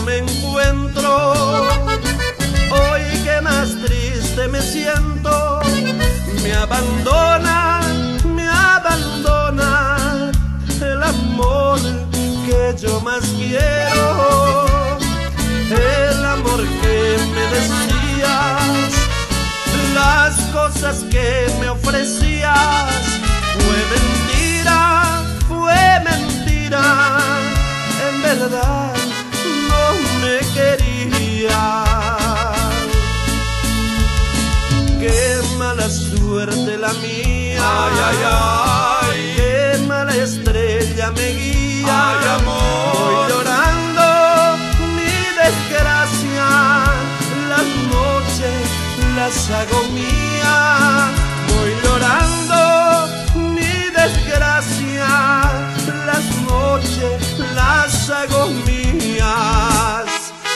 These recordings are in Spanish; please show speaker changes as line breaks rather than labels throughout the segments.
me encuentro, hoy que más triste me siento, me abandona el amor que yo más quiero, el amor que me decías, las cosas que me ofrecías. Fue mentira, en verdad no me querías. Qué mala suerte la mía,
ay, ay, ay.
Qué mala estrella me guía,
ay, amor.
Voy llorando mi desgracia, las noches las hago mía. Voy llorando mi desgracia, las noches las hago mías.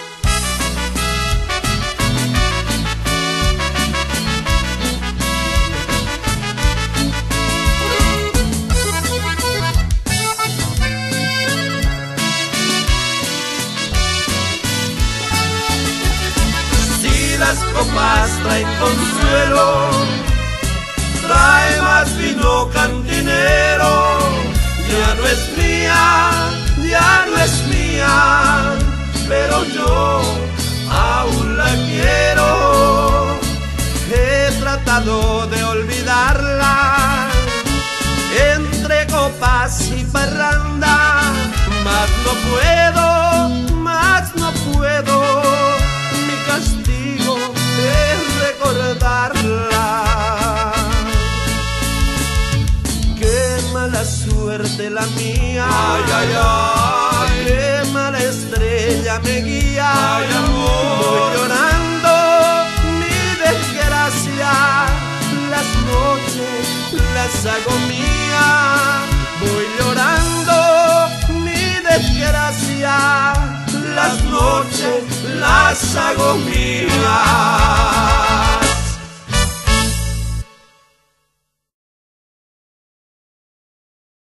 Si las copas traen consuelo, trae más vino cantinero. Ya no es mía, ya no es mía, pero yo aún la quiero. He tratado de olvidarla entre copas y parranda, mas no puedo, mi castigo es recordarla. Mala suerte la mía,
ay, ay, ay.
Qué mala estrella me guía,
ay, amor.
Voy llorando mi desgracia, las noches las hago mía. Voy llorando mi desgracia, las noches las hago mía.